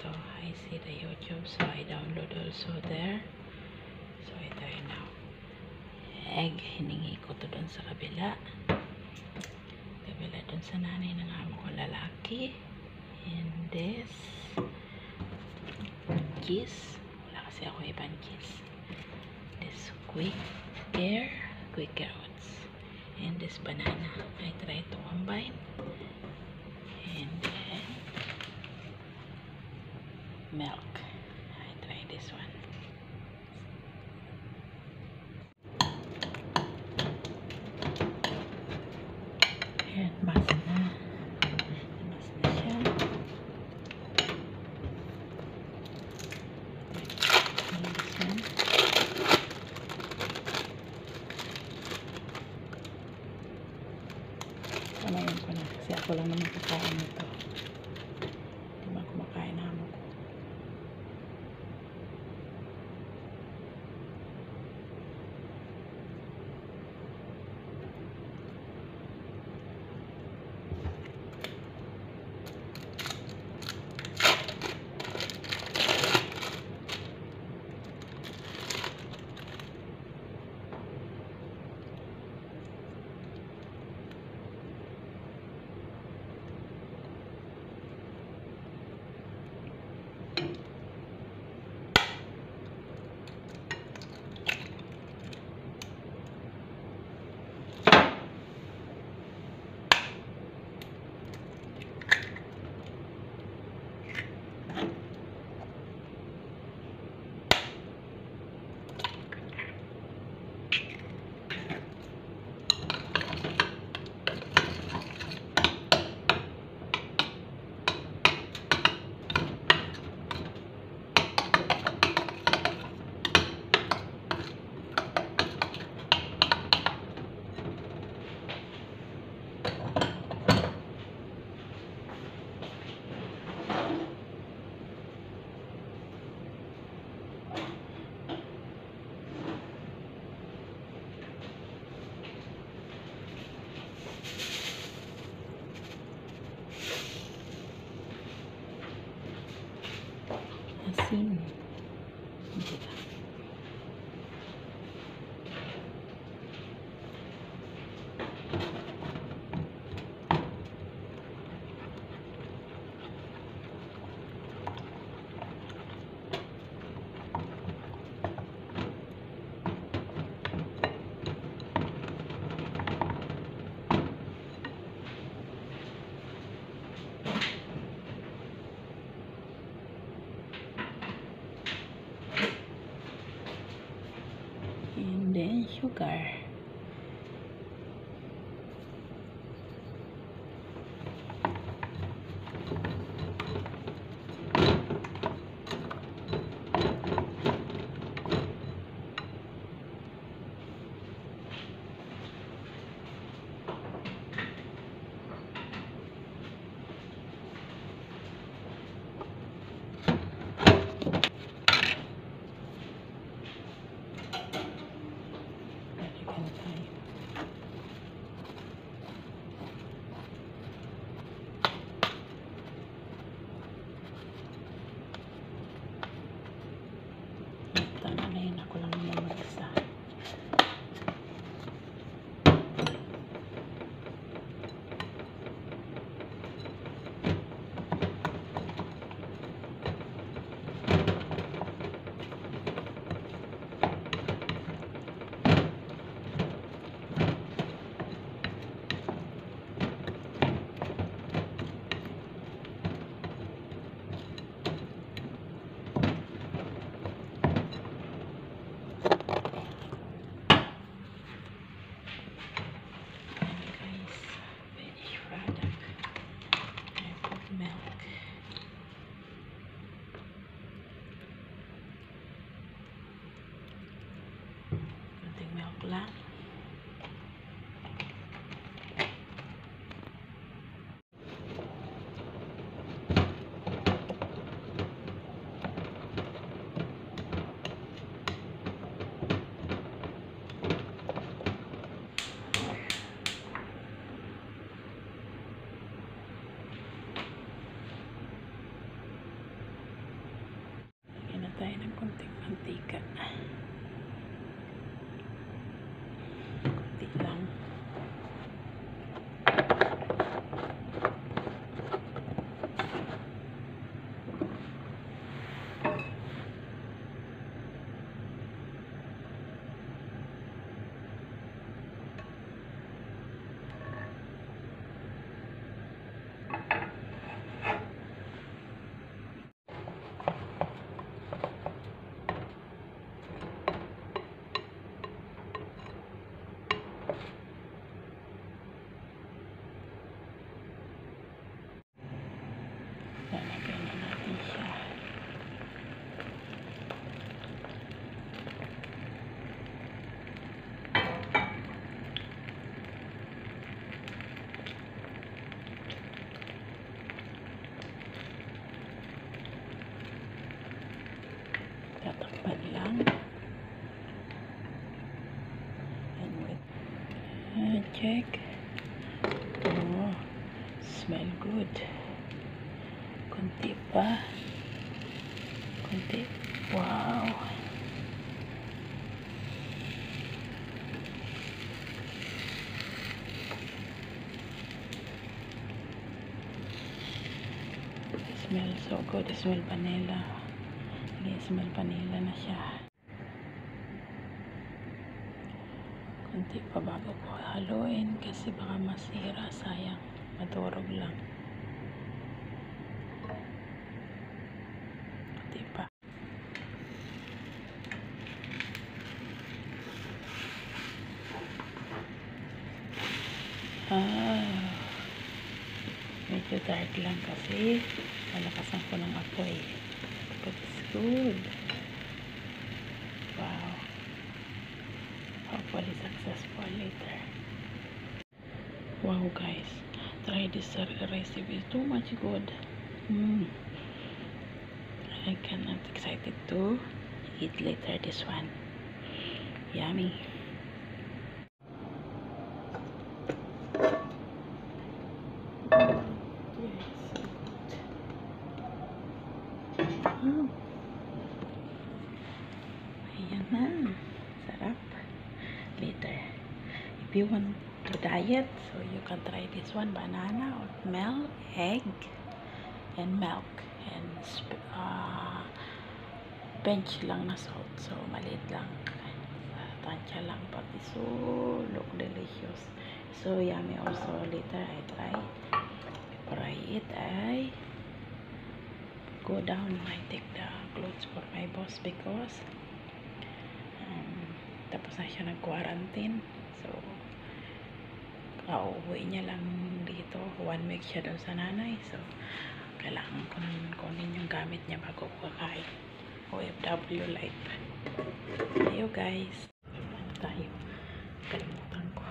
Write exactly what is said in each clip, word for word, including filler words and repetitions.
So I see the YouTube, so I download also there. So ito yun now. Egg, hiningi ko to dun sa kabila. Kabila dun sa nanay ng amo ko lalaki. And this kiss. Wala kasi ako ibang kiss. This quick care, quick care oats. And this banana. I try to combine. And then milk. I try this one. And mas na. Mas na siya. And this one. Panayin ko na kasi ako lang naman kakain nito. Hindi man kumakain na amo ko. Asin. Hindi ba? And then sugar. Tanayin ako lang naman mag-isa. Lang. konti lang. Lalagyan na natin siya. Tatakpan lang. And wait. Uh, check. Oh, smell good. Kunti pa. Kunti. Wow. It smells so good. It smells vanilla. It smells vanilla na siya. Kunti pa bago ko haluin kasi baka masira. Sayang. Madurog lang. Ah, medyo dark lang kasi malakasan ko ng apoy. But it's good. Wow. Hopefully successful later. Wow guys, try this recipe. It's too much good. Mm. I cannot excited to eat later this one. Yummy. Oh. Ayan na. Sarap. Later. If you want to diet, so you can try this one. Banana, milk, egg, and milk. And uh, bench lang na salt. So, maliit lang. Tansya lang. Pati so, look delicious. So, yummy also. Later, I try. Before I eat, I go down. I take the clothes for my boss because um, tapos na siya nag-quarantine. So, kauwi niya lang dito. One week siya doon sa nanay. So, kailangan ko kunin yung gamit niya bago ko kakain. O F W life. Ayo guys. Ano tayo? Kalimutan ko.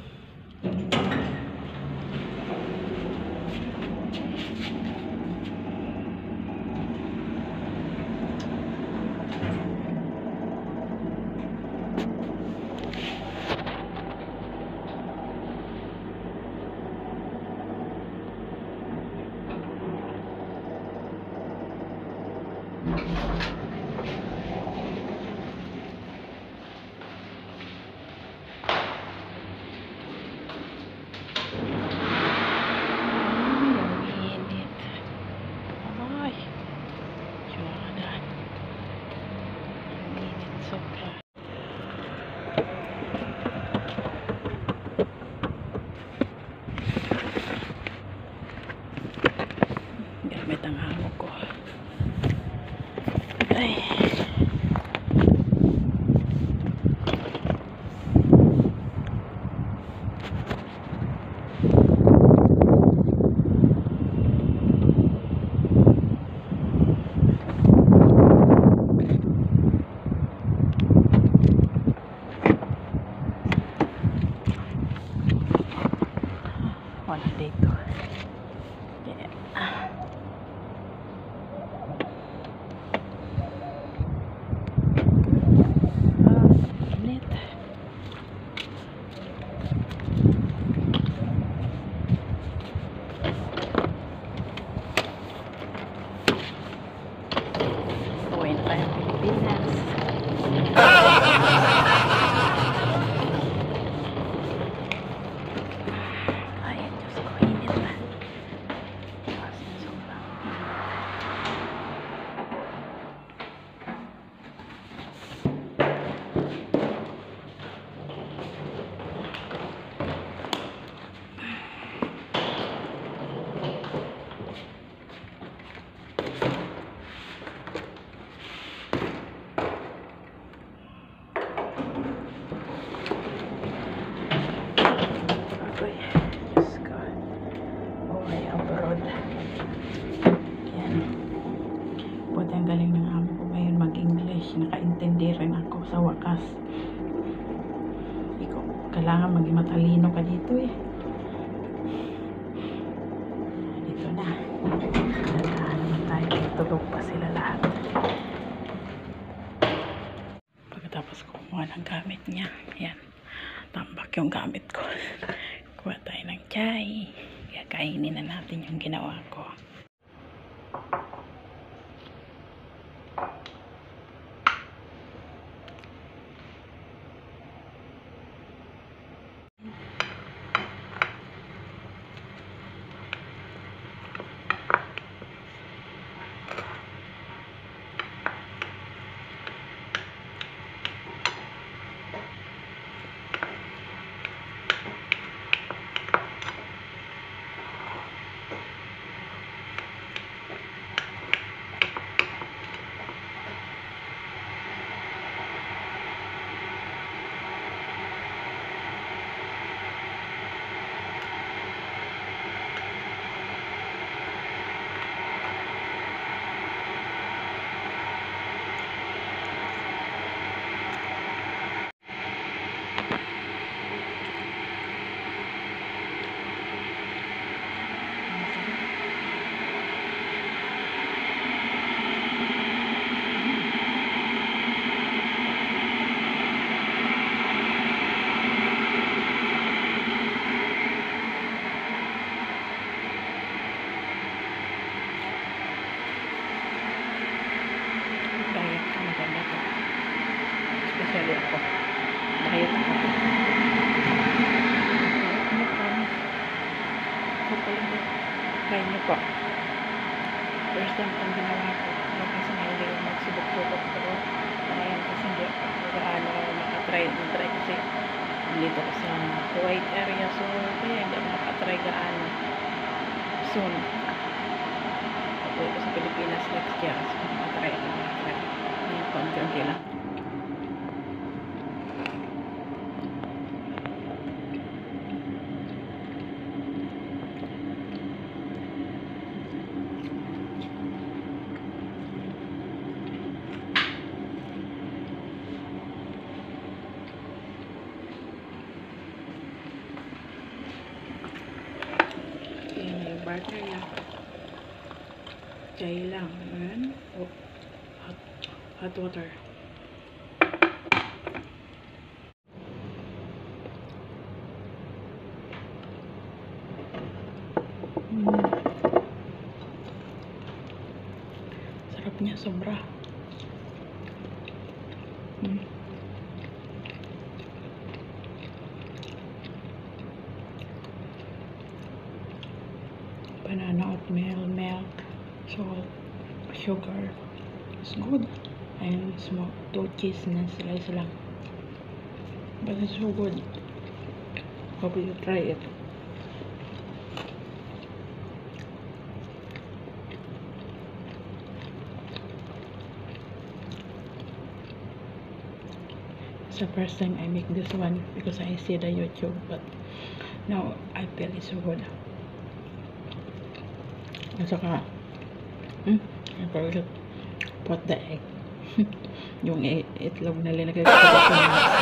Gamit ang hamog ko. Ay. Wala dito. Yeah. Uwiin pa yung Pilipinas. Kailangan maging matalino ka dito eh. Dito na. Kailangan naman tayo. Tulog pa sila lahat. Pagkatapos kumuha ng gamit niya. Ayan. Tambak yung gamit ko. Kuha tayo ng chai. Kaya kainin na natin yung ginawa ko. Ako. Diet ako. Ano promise? Ako pala ba? Try niyo po. First time itong ginawa ko. Huwag kasi mahilig yung magsubok-subok pero ngayon kasi hindi ako gaano makatry. Matry kasi dito ko sa Kuwait area so kaya hindi ako makatry gaano soon. Ako ito sa Pilipinas next year so makatry ako makatry. Ngayon konti-unti lang. Butter niya. Chai lang. And oh, hot, hot water. Mm. Sarap niya sobra. Mm. Banana oatmeal, milk, salt, sugar. It's good. And smoked two cheese na slice lang. But it's so good. Hope you try it. It's the first time I make this one because I see the YouTube, but now I feel it's so good. At saka, hmm, I forgot put the egg. Yung itlog na linagay ko sa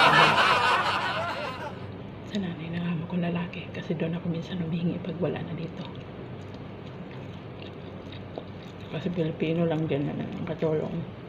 sa nanay ng amo ko lalaki kasi doon ako minsan humihingi pag wala na dito. Kasi Pilipino lang din na katulong.